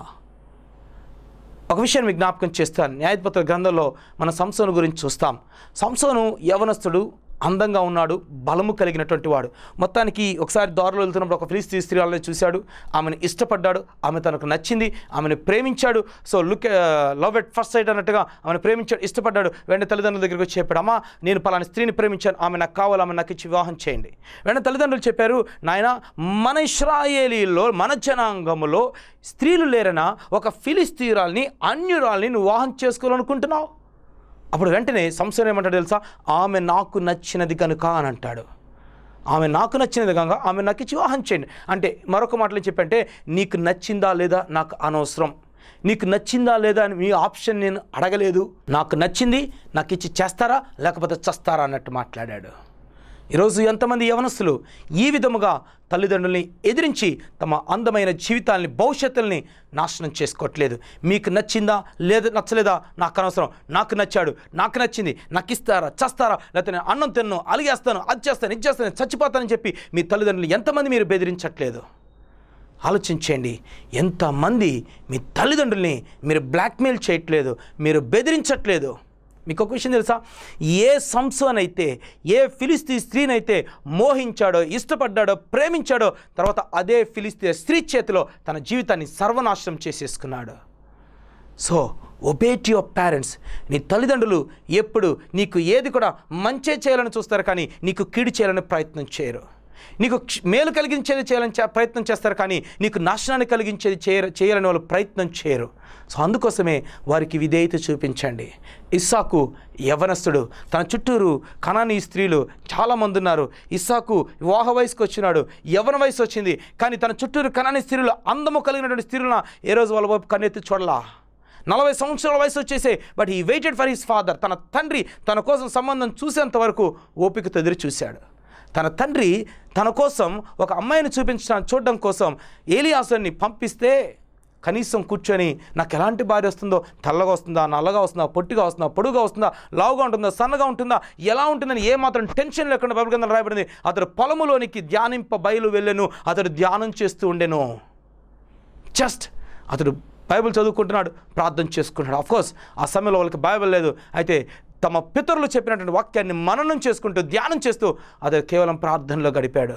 ఒక విషయాన్ని మీకు జ్ఞాపకం చేస్తాను. న్యాయపత్ర గ్రంథంలో మన సంసోను గురించి చూస్తాం. సంసోను యవనస్తుడు, అందంగా ఉన్నాడు, బలము కలిగినటువంటి వాడు. మొత్తానికి ఒకసారి దారిలో వెళ్తున్నప్పుడు ఒక ఫిలిస్తీ స్త్రీ వాళ్ళని చూశాడు, ఆమెను ఇష్టపడ్డాడు, ఆమె తనకు నచ్చింది, ఆమెను ప్రేమించాడు. So look love at first sight అన్నట్టుగా ఆమెను ప్రేమించాడు, ఇష్టపడ్డాడు. వెంటనే తల్లిదండ్రుల దగ్గరికి వచ్చి చెప్పాడు, అమ్మా నేను పలానా స్త్రీని ప్రేమించాను, ఆమె నాకు కావాలి, ఆమె నాకు ఇచ్చి వివాహం చేయండి. వెంటనే తల్లిదండ్రులు చెప్పారు, నాయన మన ఇశ్రాయేలీలో మన జనాంగములో స్త్రీలు లేరనా ఒక ఫిలిస్తీయురాల్ని అన్యురాల్ని నువ్వు వివాహం చేసుకోవాలనుకుంటున్నావు? అప్పుడు వెంటనే సంసోను ఏమంటాడు తెలుసా? ఆమె నాకు నచ్చినది కనుక అని అంటాడు. ఆమె నాకు నచ్చినది కనుక ఆమె నాకు ఇచ్చి వివాహం చేయండి. అంటే మరొక మాటలు చెప్పంటే, నీకు నచ్చిందా లేదా నాకు అనవసరం, నీకు నచ్చిందా లేదా అని మీ ఆప్షన్ నేను అడగలేదు, నాకు నచ్చింది నాకు ఇచ్చి చేస్తారా లేకపోతే చస్తారా అన్నట్టు మాట్లాడాడు. ఈరోజు ఎంతమంది యవనస్తులు ఈ విధముగా తల్లిదండ్రుల్ని ఎదిరించి తమ అందమైన జీవితాల్ని, భవిష్యత్తుల్ని నాశనం చేసుకోవట్లేదు. మీకు నచ్చిందా లేదా నచ్చలేదా నాకు అనవసరం, నాకు నచ్చాడు, నాకు నచ్చింది, నాకు ఇస్తారా చస్తారా, లేకపోతే నేను అన్నం తిన్ను, అలిగేస్తాను, అది చేస్తాను, ఇది చేస్తాను, చచ్చిపోతానని చెప్పి మీ తల్లిదండ్రులు ఎంతమంది మీరు బెదిరించట్లేదు? ఆలోచించండి. ఎంతమంది మీ తల్లిదండ్రుల్ని మీరు బ్లాక్మెయిల్ చేయట్లేదు, మీరు బెదిరించట్లేదు? మీకు ఒక విషయం తెలుసా? ఏ సంసోను అయితే ఏ ఫిలిస్తీ స్త్రీనైతే మోహించాడో, ఇష్టపడ్డాడో, ప్రేమించాడో, తర్వాత అదే ఫిలిస్తీ స్త్రీ చేతిలో తన జీవితాన్ని సర్వనాశనం చేసేసుకున్నాడు. So obey to your parents. నీ తల్లిదండ్రులు ఎప్పుడు నీకు ఏది కూడా మంచే చేయాలని చూస్తారు, కానీ నీకు కీడు చేయాలని ప్రయత్నం చేయరు. నీకు మేలు కలిగించేది చేయాలని ప్రయత్నం చేస్తారు, కానీ నీకు నాశనాన్ని కలిగించేది చేయ చేయాలని వాళ్ళు ప్రయత్నం చేయరు. సో అందుకోసమే వారికి విధేయత చూపించండి. ఇస్సాకు యవనస్తుడు, తన చుట్టూరు కనానీ స్త్రీలు చాలామంది ఉన్నారు. ఇస్సాకు వివాహ వయసుకు వచ్చినాడు, యవన వయసు వచ్చింది, కానీ తన చుట్టూరు కనానీ స్త్రీలు, అందము కలిగినటువంటి స్త్రీలను ఏ రోజు వాళ్ళ వైపు కన్నెత్తి చూడలా. నలభై సంవత్సరాల వయసు వచ్చేసే, but he waited for his father. తన తండ్రి తన కోసం సంబంధం చూసేంత వరకు ఓపికతో ఎదురు చూశాడు. తన తండ్రి తన కోసం ఒక అమ్మాయిని చూపించడానికి చూడడం కోసం ఏలియాసుని పంపిస్తే కనీసం కూర్చొని నాకు ఎలాంటి భార్య వస్తుందో, తెల్లగా వస్తుందా, నల్లగా వస్తుందా, పొట్టిగా వస్తుందా, పొడుగా వస్తుందా, లావుగా ఉంటుందా, సన్నగా ఉంటుందా, ఎలా ఉంటుందని ఏమాత్రం టెన్షన్ లేకుండా బైబిల్ గ్రంథంలో రాయబడింది. అతడు పొలములోనికి ధ్యానింప బయలు వెళ్ళెను, అతడు ధ్యానం చేస్తూ ఉండెను. జస్ట్ అతడు బైబిల్ చదువుకుంటున్నాడు, ప్రార్థన చేసుకుంటున్నాడు. అఫ్కోర్స్ ఆ సమయంలో వాళ్ళకి బైబిల్ లేదు, అయితే తమ పితరులు చెప్పినటువంటి వాక్యాన్ని మననం చేసుకుంటూ ధ్యానం చేస్తూ అతడు కేవలం ప్రార్థనలో గడిపాడు.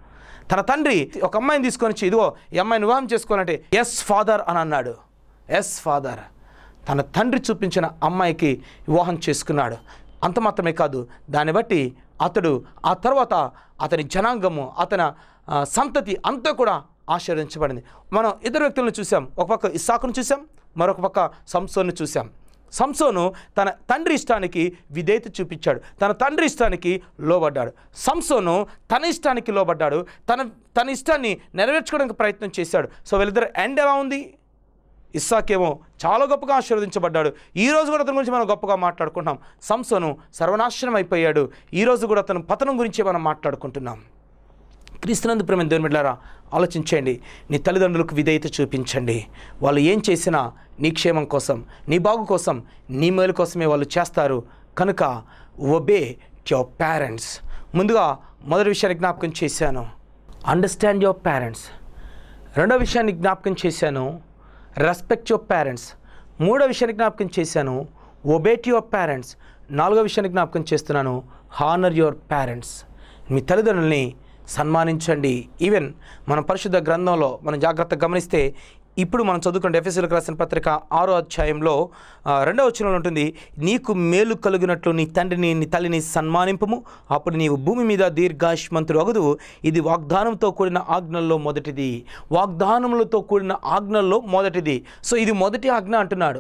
తన తండ్రి ఒక అమ్మాయిని తీసుకొని వచ్చి, ఇదిగో ఈ అమ్మాయిని వివాహం చేసుకోవాలంటే ఎస్ ఫాదర్ అని అన్నాడు. Yes father. తన తండ్రి చూపించిన అమ్మాయికి వివాహం చేసుకున్నాడు. అంత మాత్రమే కాదు, దాన్ని బట్టి అతడు ఆ తర్వాత అతని జనాంగము, అతని సంతతి అంతా కూడా ఆశీర్వదించబడింది. మనం ఇద్దరు వ్యక్తులను చూసాం. ఒక పక్క ఇస్సాకును చూసాం, మరొక పక్క సంసోను చూసాం. సంసోను తన తండ్రి ఇష్టానికి విధేయత చూపించాడు, తన తండ్రి ఇష్టానికి లోబడ్డాడు. సంసోను తన ఇష్టానికి లోబడ్డాడు, తన తన ఇష్టాన్ని నెరవేర్చుకోవడానికి ప్రయత్నం చేశాడు. సో వీళ్ళిద్దరు ఎండ్ ఎలా ఉంది? ఇస్సాకేమో చాలా గొప్పగా ఆశీర్వదించబడ్డాడు. ఈరోజు కూడా అతని గురించి మనం గొప్పగా మాట్లాడుకుంటున్నాం. సంసోను సర్వనాశనం అయిపోయాడు. ఈరోజు కూడా అతను పతనం గురించే మనం మాట్లాడుకుంటున్నాం. క్రీస్తునందు ప్రేమ దేవుని బిడ్డలారా, ఆలోచించండి. నీ తల్లిదండ్రులకు విధేయత చూపించండి. వాళ్ళు ఏం చేసినా నీ క్షేమం కోసం, నీ బాగు కోసం, నీ మేలు కోసమే వాళ్ళు చేస్తారు. కనుక ఒబే యువర్ పేరెంట్స్. ముందుగా మొదటి విషయాన్ని జ్ఞాపకం చేశాను, అండర్స్టాండ్ యువర్ పేరెంట్స్. రెండో విషయాన్ని జ్ఞాపకం చేశాను, రెస్పెక్ట్ యువర్ పేరెంట్స్. మూడో విషయాన్ని జ్ఞాపకం చేశాను, ఒబే టు యువర్ పేరెంట్స్. నాలుగో విషయాన్ని జ్ఞాపకం చేస్తున్నాను, హానర్ యువర్ పేరెంట్స్. మీ తల్లిదండ్రుల్ని సన్మానించండి. ఈవెన్ మన పరిశుద్ధ గ్రంథంలో మనం జాగ్రత్తగా గమనిస్తే, ఇప్పుడు మనం చదువుకున్న ఎఫెసీయులకు రాసిన పత్రిక ఆరో అధ్యాయంలో రెండవ వచనంలో ఉంటుంది, నీకు మేలు కలుగునట్లు నీ తండ్రిని నీ తల్లిని సన్మానింపము, అప్పుడు నీవు భూమి మీద దీర్ఘాయుష్మంతుడు అగుదువు. ఇది వాగ్దానంతో కూడిన ఆజ్ఞల్లో మొదటిది. వాగ్దానములతో కూడిన ఆజ్ఞల్లో మొదటిది. సో ఇది మొదటి ఆజ్ఞ అంటున్నాడు.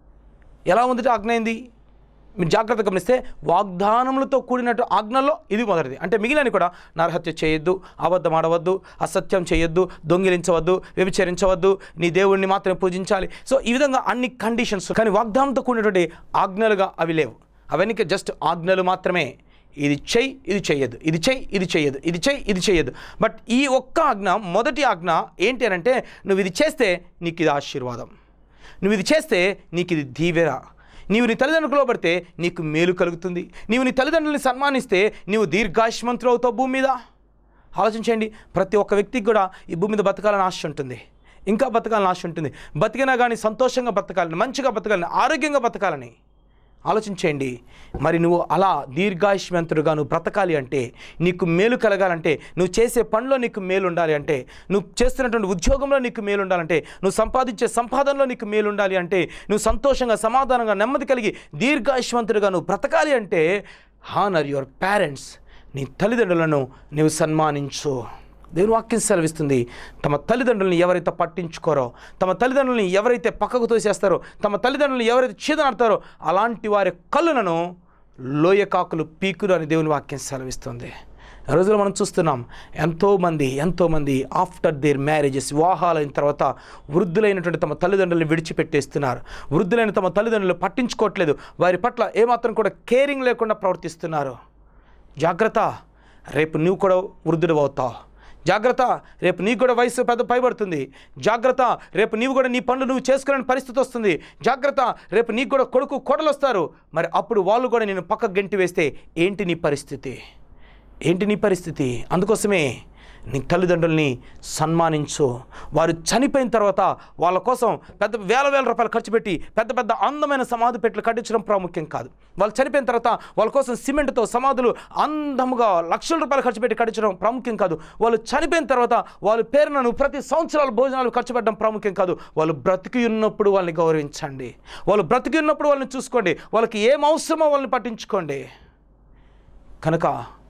ఎలా మొదటి ఆజ్ఞ అయింది? మీరు జాగ్రత్తగా గమనిస్తే వాగ్దానములతో కూడినట్టు ఆజ్ఞల్లో ఇది మొదటిది. అంటే మిగిలిన కూడా నరహత్య చేయొద్దు, అబద్ధం ఆడవద్దు, అసత్యం చేయొద్దు, దొంగిలించవద్దు, వ్యభిచరించవద్దు, నీ దేవుడిని మాత్రమే పూజించాలి. సో ఈ విధంగా అన్ని కండిషన్స్. కానీ వాగ్దానంతో కూడినటువంటి ఆజ్ఞలుగా అవి లేవు. అవన్నీ జస్ట్ ఆజ్ఞలు మాత్రమే. ఇది చెయ్యి, ఇది చెయ్యదు, ఇది చెయ్యి, ఇది చెయ్యదు, ఇది చెయ్యి, ఇది చెయ్యదు. బట్ ఈ ఒక్క ఆజ్ఞ, మొదటి ఆజ్ఞ ఏంటి అని అంటే, నువ్వు ఇది చేస్తే నీకు ఇది ఆశీర్వాదం, నువ్వు ఇది చేస్తే నీకు ఇది దీవెన, నీవు నీ తల్లిదండ్రులకు లోబడితే నీకు మేలు కలుగుతుంది, నీవు నీ తల్లిదండ్రులని సన్మానిస్తే నీవు దీర్ఘాయుష్మంతుడు అవుతావు భూమి మీద. ఆలోచించండి. ప్రతి ఒక్క వ్యక్తికి కూడా ఈ భూమి మీద బతకాలని ఆశ ఉంటుంది, ఇంకా బతకాలని ఆశ ఉంటుంది. బతికినా కానీ సంతోషంగా బతకాలని, మంచిగా బతకాలని, ఆరోగ్యంగా బతకాలని ఆలోచించేయండి. మరి నువ్వు అలా దీర్ఘాయుష్మంతుడుగా నువ్వు బ్రతకాలి అంటే, నీకు మేలు కలగాలంటే, నువ్వు చేసే పనిలో నీకు మేలు ఉండాలి అంటే, నువ్వు చేస్తున్నటువంటి ఉద్యోగంలో నీకు మేలు ఉండాలంటే, నువ్వు సంపాదించే సంపాదనలో నీకు మేలు ఉండాలి అంటే, నువ్వు సంతోషంగా సమాధానంగా నెమ్మది కలిగి దీర్ఘాయుష్మంతుడుగా నువ్వు బ్రతకాలి అంటే, హానర్ యువర్ పేరెంట్స్, నీ తల్లిదండ్రులను నీవు సన్మానించు. దేవుని వాక్యం సెలవిస్తుంది, తమ తల్లిదండ్రులను ఎవరైతే పట్టించుకోరో, తమ తల్లిదండ్రులను ఎవరైతే పక్కకు తోసేస్తారో, తమ తల్లిదండ్రులను ఎవరైతే చీదనాడతారో అలాంటి వారి కళ్ళులను లోయ కాకులు పీకులు అని దేవుని వాక్యం సెలవిస్తుంది. ఆ రోజుల్లో మనం చూస్తున్నాం, ఎంతోమంది ఎంతోమంది ఆఫ్టర్ దేర్ మ్యారేజెస్, వివాహాలైన తర్వాత వృద్ధులైనటువంటి తమ తల్లిదండ్రులను విడిచిపెట్టేస్తున్నారు. వృద్ధులైన తమ తల్లిదండ్రులు పట్టించుకోవట్లేదు, వారి పట్ల ఏమాత్రం కూడా కేరింగ్ లేకుండా ప్రవర్తిస్తున్నారు. జాగ్రత్త, రేపు నువ్వు కూడా వృద్ధుడు అవుతావు. జాగ్రత్త, రేపు నీకు కూడా వయసు పెద్ద పైబడుతుంది. జాగ్రత్త, రేపు నీవు కూడా నీ పనులు నువ్వు చేసుకోలేని పరిస్థితి వస్తుంది. జాగ్రత్త, రేపు నీకు కూడా కొడుకు కోడలు వస్తారు. మరి అప్పుడు వాళ్ళు కూడా నేను పక్కకు గెంటి వేస్తే ఏంటి నీ పరిస్థితి? ఏంటి నీ పరిస్థితి? అందుకోసమే నీ తల్లిదండ్రుల్ని సన్మానించు. వారు చనిపోయిన తర్వాత వాళ్ళ కోసం పెద్ద వేల వేల రూపాయలు ఖర్చు పెట్టి పెద్ద పెద్ద అందమైన సమాధి పెట్టలు కట్టించడం ప్రాముఖ్యం కాదు. వాళ్ళు చనిపోయిన తర్వాత వాళ్ళ కోసం సిమెంట్తో సమాధులు అందముగా లక్షల రూపాయలు ఖర్చు పెట్టి కట్టించడం ప్రాముఖ్యం కాదు. వాళ్ళు చనిపోయిన తర్వాత వాళ్ళ పేరును ప్రతి సంవత్సరాలు భోజనాలు ఖర్చు పెట్టడం ప్రాముఖ్యం కాదు. వాళ్ళు బ్రతికి ఉన్నప్పుడు వాళ్ళని గౌరవించండి. వాళ్ళు బ్రతికి ఉన్నప్పుడు వాళ్ళని చూసుకోండి. వాళ్ళకి ఏం అవసరమో వాళ్ళని పట్టించుకోండి. కనుక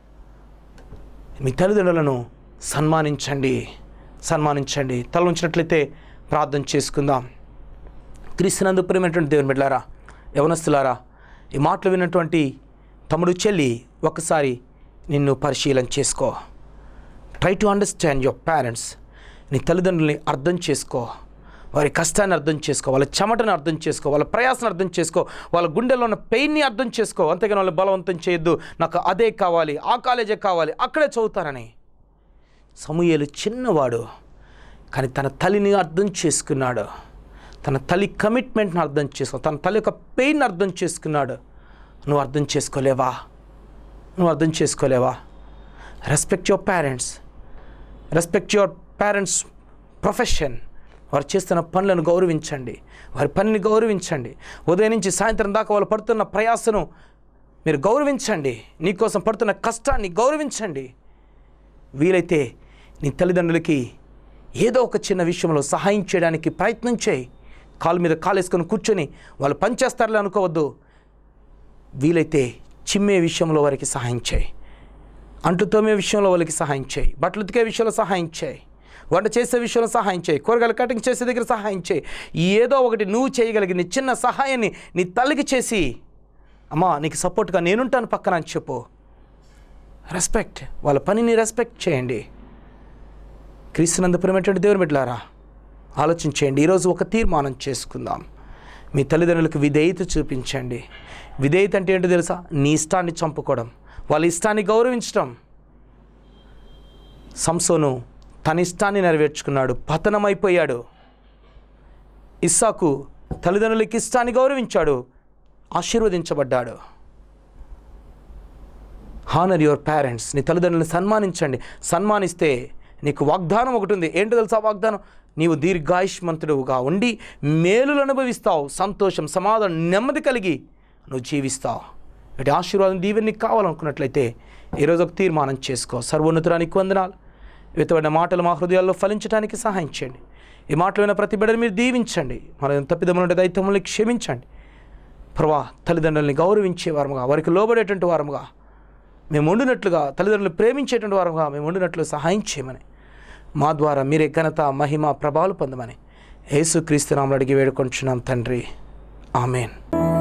మీ తల్లిదండ్రులను సన్మానించండి, సన్మానించండి. తల ఉంచినట్లయితే ప్రార్థన చేసుకుందాం. క్రీస్తునందు ప్రియమైనటువంటి దేవుని బిడ్డలారా, యవనస్తులారా, ఈ మాటలు విన్నటువంటి తమ్ముడు చెల్లి ఒకసారి నిన్ను పరిశీలన చేసుకో. Try to understand your parents. నీ తల్లిదండ్రులని అర్థం చేసుకో, వారి కష్టాన్ని అర్థం చేసుకో, వాళ్ళ చెమటను అర్థం చేసుకో, వాళ్ళ ప్రయాసాన్ని అర్థం చేసుకో, వాళ్ళ గుండెల్లో ఉన్న పెయిన్ని అర్థం చేసుకో. అంతేగాని వాళ్ళు బలవంతం చేయొద్దు, నాకు అదే కావాలి, ఆ కాలేజే కావాలి, అక్కడే చదువుతానని. సమూయేలు చిన్నవాడు, కానీ తన తల్లిని అర్థం చేసుకున్నాడు. తన తల్లి కమిట్మెంట్ని అర్థం చేసుకో, తన తల్లి యొక్క పెయిన్ అర్థం చేసుకున్నాడు. నువ్వు అర్థం చేసుకోలేవా? నువ్వు అర్థం చేసుకోలేవా? Respect your parents, respect your parents profession. వారు చేస్తున్న పనులను గౌరవించండి, వారి పనిని గౌరవించండి. ఉదయం నుంచి సాయంత్రం దాకా వాళ్ళు పడుతున్న ప్రయాసను మీరు గౌరవించండి. నీకోసం పడుతున్న కష్టాన్ని గౌరవించండి. వీలైతే నీ తల్లిదండ్రులకి ఏదో ఒక చిన్న విషయంలో సహాయం చేయడానికి ప్రయత్నం చేయి. కాలు మీద కాలు వేసుకొని కూర్చొని వాళ్ళు పనిచేస్తారులే అనుకోవద్దు. వీలైతే చిమ్మే విషయంలో వారికి సహాయం చేయి, అంట్లు తోమే విషయంలో వాళ్ళకి సహాయం చేయి, బట్టలు ఉతికే విషయంలో సహాయం చేయి, వంట చేసే విషయంలో సహాయం చేయి, కూరగాయలు కటింగ్ చేసే దగ్గర సహాయం చేయి. ఏదో ఒకటి నువ్వు చేయగలిగిన చిన్న సహాయాన్ని నీ తల్లికి చేసి, అమ్మా నీకు సపోర్ట్గా నేనుంటాను పక్కన అని చెప్పు. రెస్పెక్ట్, వాళ్ళ పనిని రెస్పెక్ట్ చేయండి. క్రీస్తునందు ప్రియమైనటువంటి దేవుని బిడ్డలారా, ఆలోచించేయండి. ఈరోజు ఒక తీర్మానం చేసుకుందాం. మీ తల్లిదండ్రులకు విధేయత చూపించండి. విధేయత అంటే ఏంటో తెలుసా? నీ ఇష్టాన్ని చంపుకోవడం, వాళ్ళ ఇష్టాన్ని గౌరవించడం. సంసోను తన ఇష్టాన్ని నెరవేర్చుకున్నాడు, పతనమైపోయాడు. ఇస్సాకు తల్లిదండ్రులకి ఇష్టాన్ని గౌరవించాడు, ఆశీర్వదించబడ్డాడు. Honour your parents. నీ తల్లిదండ్రులను సన్మానించండి. సన్మానిస్తే నీకు వాగ్దానం ఒకటి ఉంది. ఏంటో తెలుసా వాగ్దానం? నీవు దీర్ఘాయుష్మంతుడుగా ఉండి మేలులు అనుభవిస్తావు, సంతోషం, సమాధానం, నెమ్మది కలిగి నువ్వు జీవిస్తావు. ఇటు ఆశీర్వాదం దీవెని నీకు కావాలనుకున్నట్లయితే ఈరోజు ఒక తీర్మానం చేసుకో. సర్వోన్నతురానికి వందనాలు. విత్తబడిన మాటలు మా హృదయాల్లో ఫలించడానికి సహాయం చేయండి. ఈ మాటలు విన్న ప్రతి బిడ్డని మీరు దీవించండి. మన తప్పిదములుంటే దైత్యములను క్షమించండి. ప్రభా, తల్లిదండ్రులని గౌరవించే వారముగా, వారికి లోబడేటువంటి వారముగా మేము ఉండినట్లుగా, తల్లిదండ్రులు ప్రేమించేటువంటి వారముగా మేము ఉండినట్లు సహాయం చేయమని, మా ద్వారా మీరే ఘనత, మహిమ, ప్రభావాలు పొందమని యేసుక్రీస్తు నామములో అడిగి వేడుకొంచున్నాం తండ్రి. ఆమేన్.